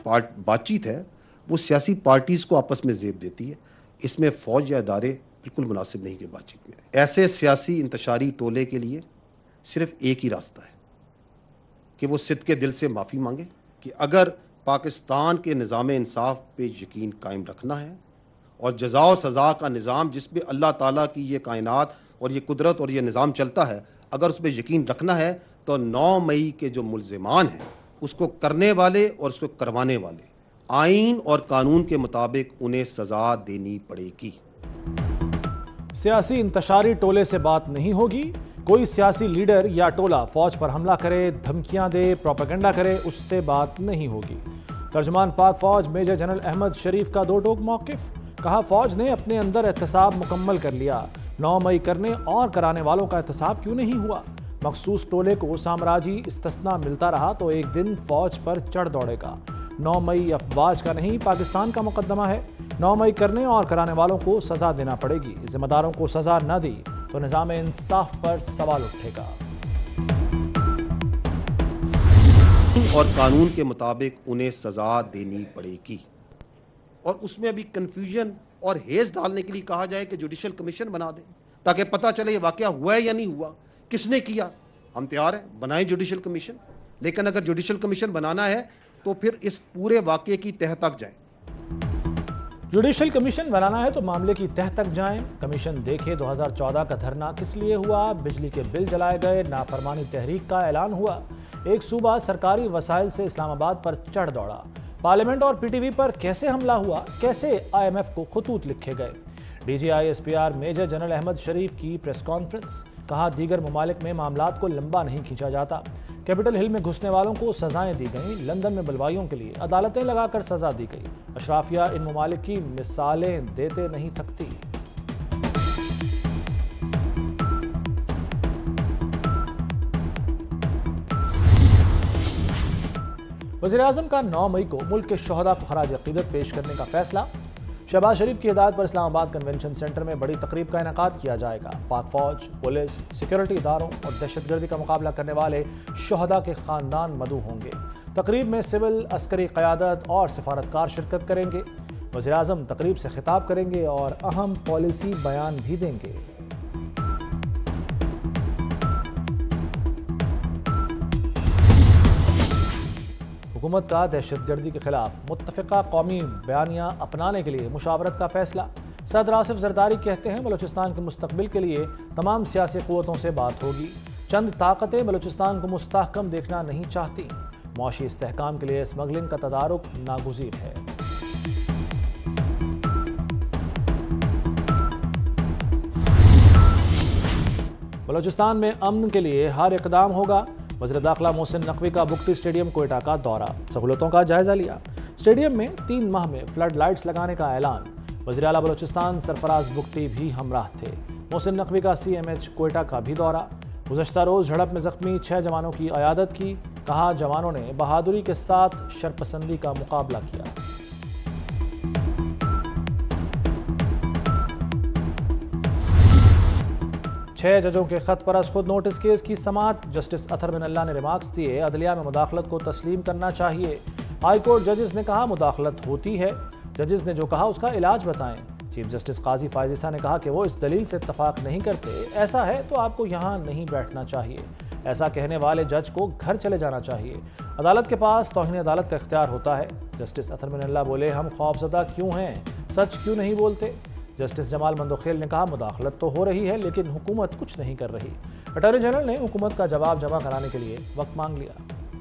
बातचीत है वो सियासी पार्टीज़ को आपस में ज़ेब देती है। इसमें फ़ौज या इदारे बिल्कुल मुनासिब नहीं कि बातचीत में। ऐसे सियासी इंतशारी टोले के लिए सिर्फ एक ही रास्ता है कि वो सिद्ध के दिल से माफ़ी मांगे कि अगर पाकिस्तान के निज़ाम इंसाफ पे यकीन कायम रखना है और जज़ा और सज़ा का निज़ाम जिस पे अल्लाह ताला की ये कायनात और ये कुदरत और ये निज़ाम चलता है, अगर उस पर यकीन रखना है तो 9 मई के जो मुल्ज़िमान हैं उसको करने वाले और उसको करवाने वाले आइन और कानून के मुताबिक उन्हें सज़ा देनी पड़ेगी। सियासी इंतशारी टोले से बात नहीं होगी। कोई सियासी लीडर या टोला फौज पर हमला करे, धमकियां दे, प्रोपेगेंडा करे, उससे बात नहीं होगी। तर्जमान पाक फौज मेजर जनरल अहमद शरीफ का दो टोक मौक़िफ़। कहा, फौज ने अपने अंदर एहतसाब मुकम्मल कर लिया। 9 मई करने और कराने वालों का एहतसाब क्यों नहीं हुआ? मखसूस टोले को साम्राजी इस्तिस्ना मिलता रहा तो एक दिन फौज पर चढ़ दौड़ेगा। 9 मई अफवाज का नहीं, पाकिस्तान का मुकदमा है। 9 मई करने और कराने वालों को सजा देना पड़ेगी। जिम्मेदारों को सजा न दी तो निज़ाम इंसाफ पर सवाल उठेगा। और कानून के मुताबिक उन्हें सजा देनी पड़ेगी। और उसमें अभी कन्फ्यूजन और हेज डालने के लिए कहा जाए कि जुडिशल कमीशन बना दें ताकि पता चले ये वाकया हुआ है या नहीं हुआ, किसने किया। हम तैयार हैं, बनाएं जुडिशल कमीशन, लेकिन अगर जुडिशल कमीशन बनाना है तो फिर इस पूरे वाकये की तह तक जाएं। जुडिशल कमीशन बनाना है तो मामले की तह तक जाएं। कमीशन देखे 2014 का धरना किस लिए हुआ, बिजली के बिल जलाए गए, नाफरमानी तहरीक का ऐलान हुआ। एक सूबा सरकारी वसाइल से इस्लामाबाद पर चढ़ दौड़ा। पार्लियामेंट और पीटीवी पर कैसे हमला हुआ, कैसे IMF को खतूत लिखे गए। DGI-SPR मेजर जनरल अहमद शरीफ की प्रेस कॉन्फ्रेंस। कहा, दीगर ममालिक में मामलात को लंबा नहीं खींचा जाता। कैपिटल हिल में घुसने वालों को सजाएं दी गईं। लंदन में बलवाइयों के लिए अदालतें लगाकर सजा दी गई। अशराफिया इन ममालिक की मिसालें देते नहीं थकती। वज़ीर-ए-आज़म का 9 मई को मुल्क के शोहदा को खराज अक़ीदत पेश करने का फैसला। शहबाज शरीफ की हिदायत पर इस्लामाबाद कन्वेंशन सेंटर में बड़ी तकरीब का इनेकाद किया जाएगा। पाक फौज, पुलिस, सिक्योरिटी इदारों और दहशतगर्दी का मुकाबला करने वाले शोहदा के ख़ानदान मदऊ होंगे। तकरीब में सिविल, अस्करी क़यादत और सिफारतकार शिरकत करेंगे। वज़ीर-ए-आज़म तकरीब से खिताब करेंगे और अहम पॉलिसी बयान भी देंगे। हुकूमत का दहशतगर्दी के खिलाफ मुत्तफ़िका कौमी बयानिया अपनाने के लिए मुशावरत का फैसला। सदर आसिफ जरदारी कहते हैं, बलूचिस्तान के मुस्तकबिल के लिए तमाम सियासी क़ुव्वतों से बात होगी। चंद ताकतें बलूचिस्तान को मुस्तहकम देखना नहीं चाहती। मुआशी इस्तेहकाम के लिए स्मगलिंग का तदारुक नागुज़ीर है। बलूचिस्तान में अमन के लिए हर इक़दाम होगा। वज़ीर दाखिला मोहसिन नकवी का बुख्ती स्टेडियम कोयटा का दौरा, सहूलतों का जायजा लिया। स्टेडियम में 3 माह में फ्लड लाइट्स लगाने का ऐलान। वज़ीर आला बलूचिस्तान सरफराज बुख्ती भी हमराह थे। मोहसिन नकवी का CMH कोयटा का भी दौरा। गुज़श्ता रोज़ झड़प में ज़ख्मी 6 जवानों की अयादत की। कहा, जवानों ने बहादुरी के साथ शरपसंदी का मुकाबला किया। छह जजों के खत पर अज खुद नोटिस केस की समाअत। जस्टिस अतर बिन अल्लाह ने रिमार्क्स दिए, अदलिया में मुदाखलत को तस्लीम करना चाहिए। हाई कोर्ट जजेस ने कहा, मुदाखलत होती है। जजेस ने जो कहा उसका इलाज बताएं। चीफ जस्टिस काजी फायजिसा ने कहा कि वो इस दलील से इत्तफाक नहीं करते। ऐसा है तो आपको यहाँ नहीं बैठना चाहिए। ऐसा कहने वाले जज को घर चले जाना चाहिए। अदालत के पास तौहीन अदालत का इख्तियार होता है। जस्टिस अतर बिन अल्लाह बोले, हम खौफजदा क्यों हैं, सच क्यों नहीं बोलते। जस्टिस जमाल मंदोखेल ने कहा, मुदाखलत तो हो रही है लेकिन हुकूमत कुछ नहीं कर रही। अटॉर्नी जनरल ने हुकूमत का जवाब जमा कराने के लिए वक्त मांग लिया।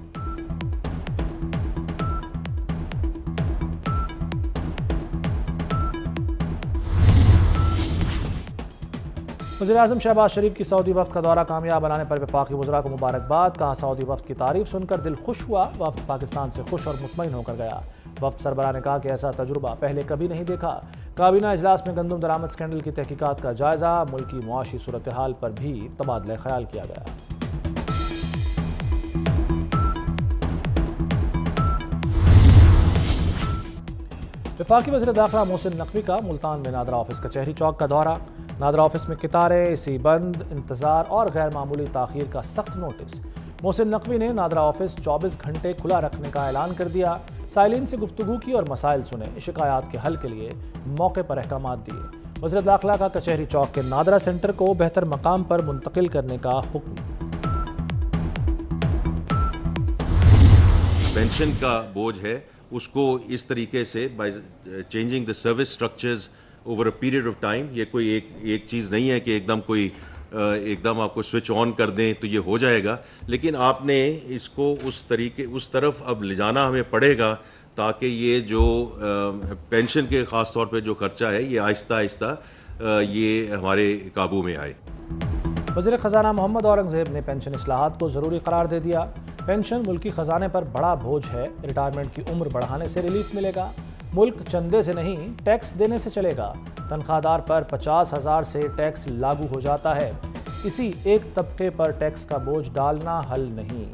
वज़ीर-ए-आज़म शहबाज शरीफ की सऊदी वफ़द का दौरा कामयाब बनाने पर वफाकी वज़रा को मुबारकबाद। कहा, सऊदी वफ़द की तारीफ सुनकर दिल खुश हुआ। वफ़द पाकिस्तान से खुश और मुतमईन होकर गया। वफ़द सरबराह ने कहा कि ऐसा तजुर्बा पहले कभी नहीं देखा। काबीना इजलास में गंदम दरामद स्कैंडल की तहकीकात का जायजा। मुल्की मुआशी सूरत हाल पर भी तबादला ख्याल किया गया। वफाकी वज़ीर दाखिला मोहसिन नकवी का मुल्तान में नादरा ऑफिस कचहरी चौक का दौरा। नादरा ऑफिस में कितारें, एसी बंद, इंतजार और गैर मामूली ताखीर का सख्त नोटिस। मोहसिन नकवी ने नादरा ऑफिस 24 घंटे खुला रखने का ऐलान कर दिया। साइलिन से गुफ्तगू की और मसाइल सुने, शिकायत के हल के लिए मौके पर अहकाम दिए। वज़ीर दाखिला का कचहरी चौक के नादरा सेंटर को बेहतर मकाम पर मुंतकिल करने का हुक्म। पेंशन का बोझ है उसको इस तरीके से by changing the service structures over a period of time, ये कोई एक चीज़ नहीं है कि एकदम आपको स्विच ऑन कर दें तो ये हो जाएगा, लेकिन आपने इसको उस तरफ अब ले जाना हमें पड़ेगा ताकि ये जो पेंशन के ख़ास तौर पे जो खर्चा है ये आहिस्ता आहिस्ता ये हमारे काबू में आए। वज़ीर ख़जाना मोहम्मद औरंगज़ेब ने पेंशन इस्लाहात को ज़रूरी करार दे दिया। पेंशन मुल्की ख़जाने पर बड़ा बोझ है, रिटायरमेंट की उम्र बढ़ाने से रिलीफ मिलेगा। मुल्क चंदे से नहीं टैक्स देने से चलेगा। तनख्वाहदार पर 50,000 से टैक्स लागू हो जाता है। किसी एक तबके पर टैक्स का बोझ डालना हल नहीं।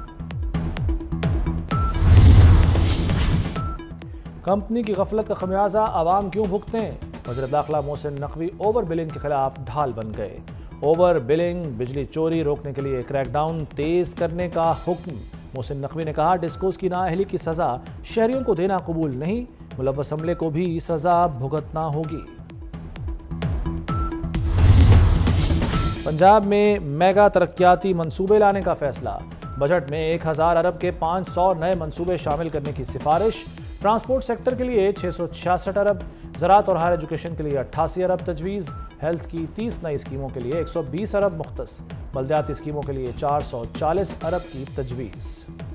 कंपनी की गफलत का खमियाजा आवाम क्यों भुगतें? वज़ीर दाखिला मोहसिन नकवी ओवर बिलिंग के खिलाफ ढाल बन गए। ओवर बिलिंग, बिजली चोरी रोकने के लिए क्रैकडाउन तेज करने का हुक्म। मोहसिन नकवी ने कहा, डिस्कोस की नाअहली की सजा शहरियों को देना कबूल नहीं, मुलव्वस अमले को भी सजा भुगतना होगी। पंजाब में मेगा तरक्याती मंसूबे लाने का फैसला। बजट में 1000 अरब के 500 नए मंसूबे शामिल करने की सिफारिश। ट्रांसपोर्ट सेक्टर के लिए 666 अरब, ज़राअत और हायर एजुकेशन के लिए 88 अरब तजवीज़, हेल्थ की 30 नई स्कीमों के लिए 120 अरब मुख्तस, बल्दियाती स्कीमों के लिए 440 अरब की तजवीज़।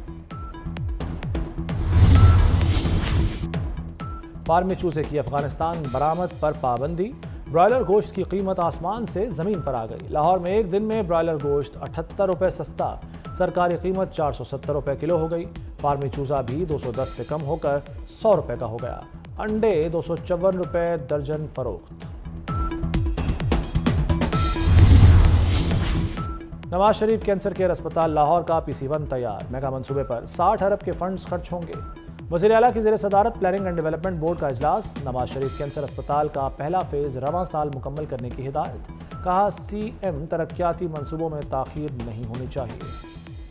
फार्मी चूजे की अफगानिस्तान बरामद पर पाबंदी। ब्रॉयलर गोश्त की कीमत आसमान से ज़मीन पर आ गई। लाहौर में एक दिन में ब्रॉयलर गोश्त 78 रुपये सस्ता, सरकारी कीमत 470 रुपये किलो हो गई। फार्मी चूज़ा भी 210 से कम होकर 100 रुपये का हो गया। अंडे 254 रुपये दर्जन फरोख्त। नवाज शरीफ कैंसर केयर अस्पताल लाहौर का PC1 तैयार। मेगा मंसूबे पर 60 अरब के फंड्स खर्च होंगे। वज़ीर आला की ज़ेर सदारत प्लानिंग एंड डेवलपमेंट बोर्ड का इजलास। नवाज शरीफ कैंसर अस्पताल का पहला फेज़ रवां साल मुकम्मल करने की हिदायत। कहा, CM तरक्याती मंसूबों में ताख़ीर नहीं होनी चाहिए।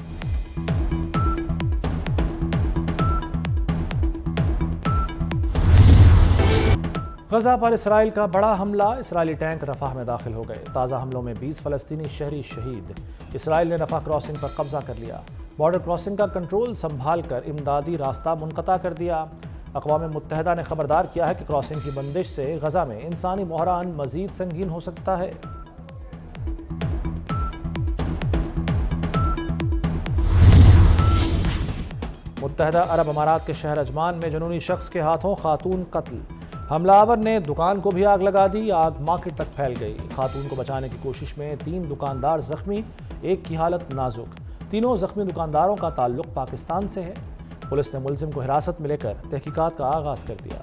गजा पर इसराइल का बड़ा हमला। इसराइली टैंक रफाह में दाखिल हो गए। ताज़ा हमलों में 20 फ़लस्तीनी शहरी शहीद। इसराइल ने रफाह क्रॉसिंग पर कब्जा कर लिया। बॉर्डर क्रॉसिंग का कंट्रोल संभाल कर इमदादी रास्ता मुनक़ता कर दिया। अक़वाम मुत्तहिदा ने खबरदार किया है कि क्रॉसिंग की बंदिश से गजा में इंसानी बहरान मज़ीद संगीन हो सकता है। मुत्तहिदा अरब अमारात के शहर अजमान में जुनूनी शख्स के हाथों खातून कत्ल। हमलावर ने दुकान को भी आग लगा दी। आग मार्केट तक फैल गई। खातून को बचाने की कोशिश में 3 दुकानदार जख्मी, एक की हालत नाजुक। तीनों जख्मी दुकानदारों का ताल्लुक पाकिस्तान से है। पुलिस ने मुलजिम को हिरासत में लेकर तहकीकात का आगाज कर दिया।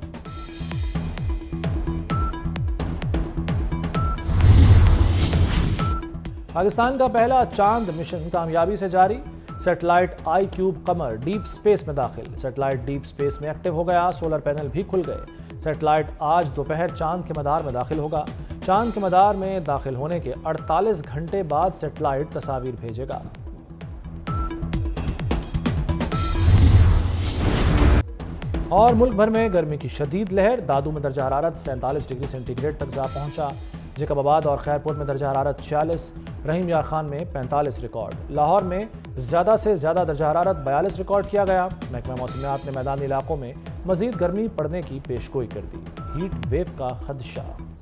पाकिस्तान का पहला चांद मिशन कामयाबी से जारी। सैटेलाइट iCube कमर डीप स्पेस में दाखिल। सैटेलाइट डीप स्पेस में एक्टिव हो गया। सोलर पैनल भी खुल गए। सैटेलाइट आज दोपहर चांद के मदार में दाखिल होगा। चांद के मदार में दाखिल होने के 48 घंटे बाद सैटेलाइट तस्वीर भेजेगा। और मुल्क भर में गर्मी की शदीद लहर। दादू में दर्जा हरारत 47 डिग्री सेंटीग्रेड तक जा पहुंचा। जैकबाबाद और खैरपुर में दर्जा हरारत 46, रहीम यार खान में 45 रिकॉर्ड। लाहौर में ज़्यादा से ज़्यादा दर्जा हरारत 42 रिकॉर्ड किया गया। महकमा मौसमियात ने मैदानी इलाकों में मज़ीद गर्मी पड़ने की पेशगोई कर दी। हीट वेव का खदशा।